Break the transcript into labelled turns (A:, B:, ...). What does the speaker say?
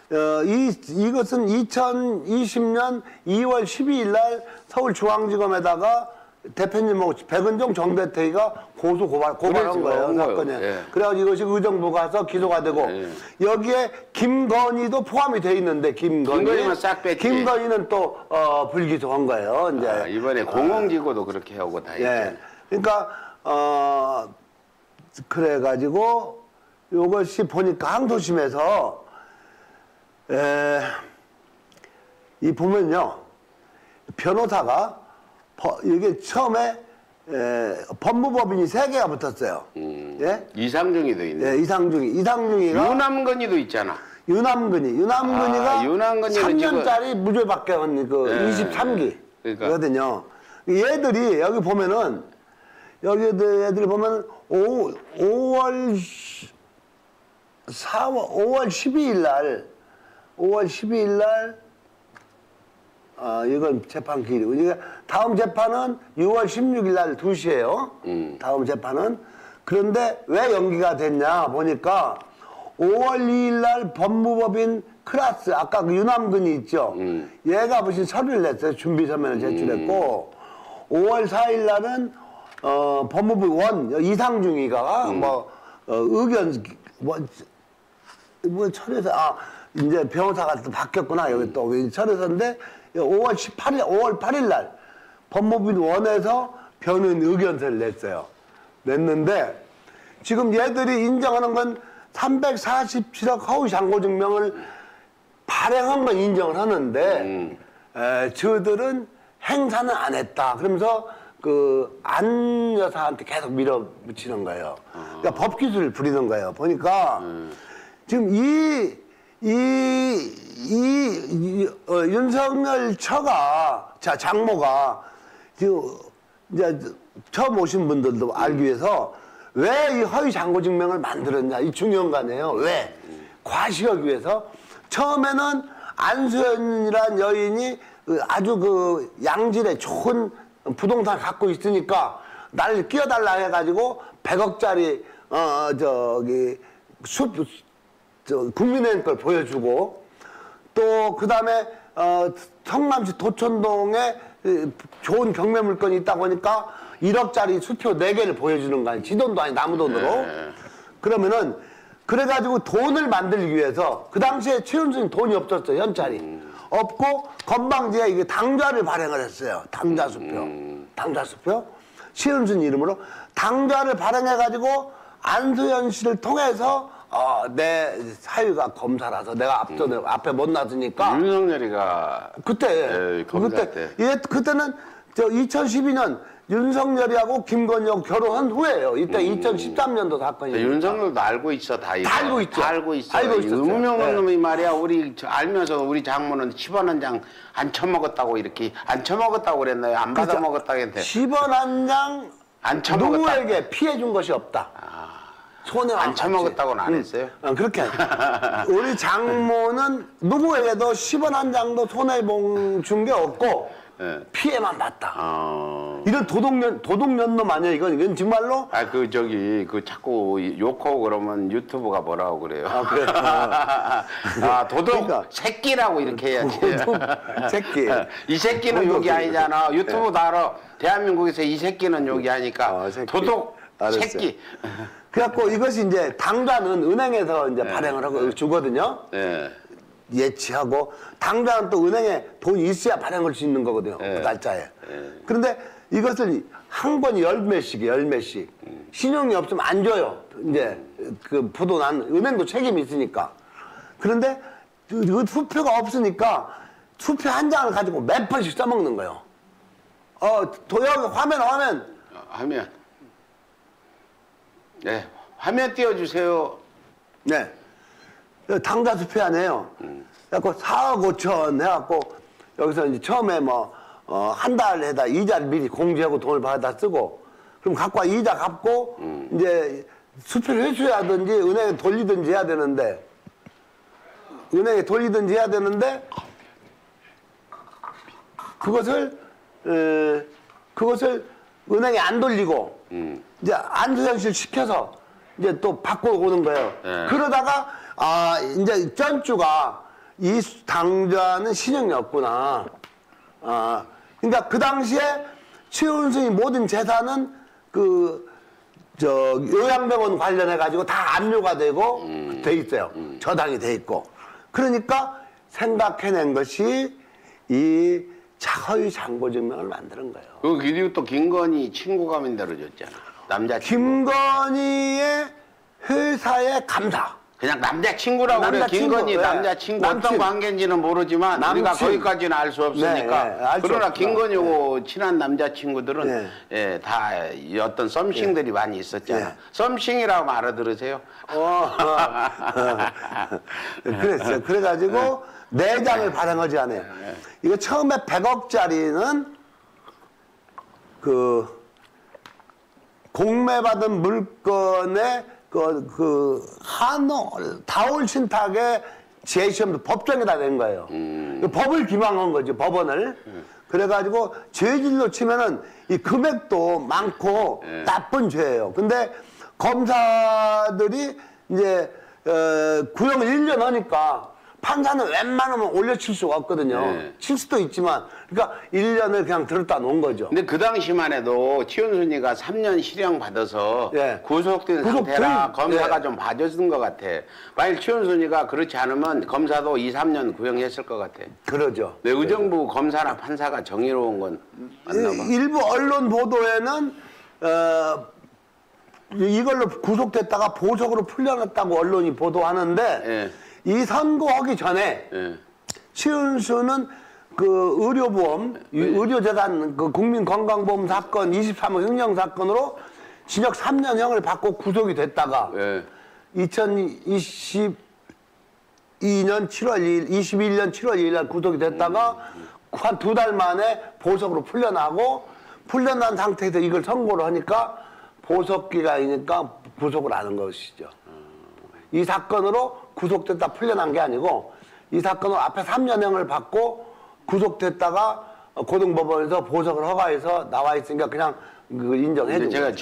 A: 이것은 2020년 2월 12일 날 서울중앙지검에다가 대표님하고 백은종 정대태가 고발한 거예요, 사건에.
B: 예.
A: 그래가지고 이것이 의정부 가서 기소가 되고, 여기에 김건희도 포함이 돼 있는데,
B: 김건희만 싹 뺐지.
A: 김건희는 또, 불기소한 거예요, 이제.
B: 이번에 공공지구도 그렇게 하고 다
A: 예. 그러니까, 그래가지고, 요것이 보니까 항소심에서, 이 보면요, 변호사가 이게 처음에 법무법인이 3개가 붙었어요. 예?
B: 이상중이도 있네.
A: 예, 이상중이가
B: 유남건이도 있잖아.
A: 유남근이가 3년짜리 무죄밖에 한 그 23기거든요. 얘들이 여기 보면은 애들이 보면 5월 12일 날 이건 재판 기일이고, 그러니까 다음 재판은 6월 16일 날 2시에요. 다음 재판은. 그런데 왜 연기가 됐냐 보니까 5월 2일 날 법무법인 클라스, 아까 그 유남근이 있죠. 얘가 무슨 서류를 냈어요. 준비 서면을 제출했고, 5월 4일 날은 법무부 이상중이가 의견 철회서 이제 변호사가 또 바뀌었구나. 여기 또 철회서인데 5월 8일 날 법무부 원에서 변호인 의견서를 냈는데 지금 얘들이 인정하는 건 347억 허위 잔고 증명을 발행한 건 인정을 하는데 저들은 행사는 안 했다. 그러면서 그 안 여사한테 계속 밀어붙이는 거예요. 그러니까 법기술을 부리는 거예요. 보니까 지금 윤석열 장모가 지금 이제 처음 오신 분들도 알기 위해서 왜 이 허위 잔고 증명을 만들었냐, 이 중요한 거 아니에요. 왜? 과시하기 위해서. 처음에는 안수연이라는 여인이 아주 그 양질의 좋은 부동산을 갖고 있으니까 나를 끼워달라 해가지고 100억짜리 국민의힘 걸 보여주고, 또 그 다음에 성남시 도천동에 좋은 경매 물건이 있다고 하니까 1억짜리 수표 4개를 보여주는 거 아니에요. 지 돈도 아니 남의 돈으로. 그러면은 그래가지고 돈을 만들기 위해서, 그 당시에 최은순이 돈이 없었어요. 현찰이 없고 건방지게 이게 당좌를 발행을 했어요. 당좌수표 최은순 이름으로 당좌를 발행해가지고 안수연 씨를 통해서 내 사유가 검사라서 내가 앞에 못 놔두니까.
B: 윤석열이가
A: 그때는 2012년 윤석열이하고 김건희하고 결혼한 후에요. 이때 2013년도 사건이니까.
B: 윤석열도 알고 있어, 다 이거.
A: 다 알고 있죠.
B: 다 알고 있어.
A: 알고 있었어요.
B: 의무명한 놈이 말이야, 알면서 우리 장모는 10원 한 장 안 처먹었다고 이렇게, 안 처먹었다고 그랬나요? 안 받아 먹었다고 했는데.
A: 10원 한 장
B: 안 처먹었다.
A: 누구에게 피해 준 것이 없다. 손해
B: 안 처먹었다고는 안 했어요?
A: 그렇게. 우리 장모는 누구에게도 10원 한 장도 손해 준 게 없고, 피해만 봤다. 이런 도둑년놈 아니야, 이건 정말로?
B: 자꾸 욕하고 그러면 유튜브가 뭐라고 그래요?
A: 그래요?
B: 도둑
A: 그러니까.
B: 새끼라고 이렇게 해야지.
A: 도둑 새끼.
B: 이 새끼는 욕이 아니잖아. 유튜브 다 알아. 대한민국에서 이 새끼는 욕이 아니까. 도둑 새끼.
A: 그래갖고 이것이 이제 당좌는 은행에서 이제 발행을 하고 주거든요. 예치하고, 당좌는 또 은행에 돈이 있어야 발행할 수 있는 거거든요. 그 날짜에. 그런데 이것을 한 번에 10매씩. 신용이 없으면 안 줘요. 이제 그 부도난 은행도 책임이 있으니까. 그런데 그 수표가 없으니까 수표 한 장을 가지고 몇 번씩 써먹는 거예요. 도형 화면.
B: 네, 화면 띄워주세요.
A: 네. 당좌 수표 아니에요. 그래갖고 4억 5천 해갖고 여기서 이제 처음에 한 달 해다 이자를 미리 공제하고 돈을 받아 쓰고, 그럼 갖고 와 이자 갚고 이제 수표를 회수하든지 은행에 돌리든지 해야 되는데, 그것을 은행에 안 돌리고 이제 안수현실 시켜서 이제 또 받고 오는 거예요. 그러다가 이제 전주가 이 당자는 신형이 없구나. 그러니까 그 당시에 최은순이 모든 재산은 요양병원 관련해가지고 다 압류가 되고 돼 있어요. 저당이 돼 있고. 그러니까 생각해낸 것이 이 허위 잔고 증명을 만드는 거예요.
B: 그리고 또 김건희 친구가 만들어줬잖아. 남자친구.
A: 김건희의 회사의 감사.
B: 그냥 남자친구라고 그래.
A: 남자친구,
B: 김건희
A: 예.
B: 남자친구
A: 남친.
B: 어떤 관계인지는 모르지만 우리가
A: 남친.
B: 거기까지는 알 수 없으니까.
A: 네, 네, 알수
B: 그러나
A: 없구나.
B: 김건희하고 친한 남자친구들은 예, 다 어떤 썸씽들이 많이 있었잖아. 썸씽이라고 알아들으세요?
A: 그랬어요. 그래가지고 내장을 발행하지 않아요. 이거 처음에 100억짜리는 공매받은 물건의 다올 신탁의 재시험도 법정에다 낸 거예요. 법을 기망한 거죠, 법원을. 그래가지고 죄질로 치면은 이 금액도 많고 나쁜 죄예요. 근데 검사들이 이제 구형을 1년 하니까 판사는 웬만하면 올려칠 수가 없거든요.
B: 네.
A: 칠 수도 있지만, 그러니까 1년을 그냥 들었다 놓은 거죠.
B: 근데 그 당시만 해도 최은순이가 3년 실형 받아서
A: 예.
B: 구속된
A: 구속된,
B: 상태라 검사가
A: 예.
B: 좀 봐줬던 것 같아. 만일 최은순이가 그렇지 않으면 검사도 2, 3년 구형했을 것 같아.
A: 그러죠.
B: 네, 의정부 검사나 판사가 정의로운 건 맞나 봐.
A: 일부 언론 보도에는 이걸로 구속됐다가 보석으로 풀려났다고 언론이 보도하는데
B: 예.
A: 이 선고하기 전에
B: 예.
A: 최은수는 의료보험, 의료재단 국민건강보험 사건 23호 횡령 사건으로 징역 3년형을 받고 구속이 됐다가
B: 예.
A: 2022년 7월 2일, 21년 7월 2일 날 구속이 됐다가 한 2달 만에 보석으로 풀려나고 풀려난 상태에서 이걸 선고를 하니까 보석기간이니까 구속을 하는 것이죠. 이 사건으로 구속됐다 풀려난 게 아니고 이 사건으로 앞에 3년형을 받고 구속됐다가 고등법원에서 보석을 허가해서 나와 있으니까 그냥 인정해 준
B: 제가
A: 거죠.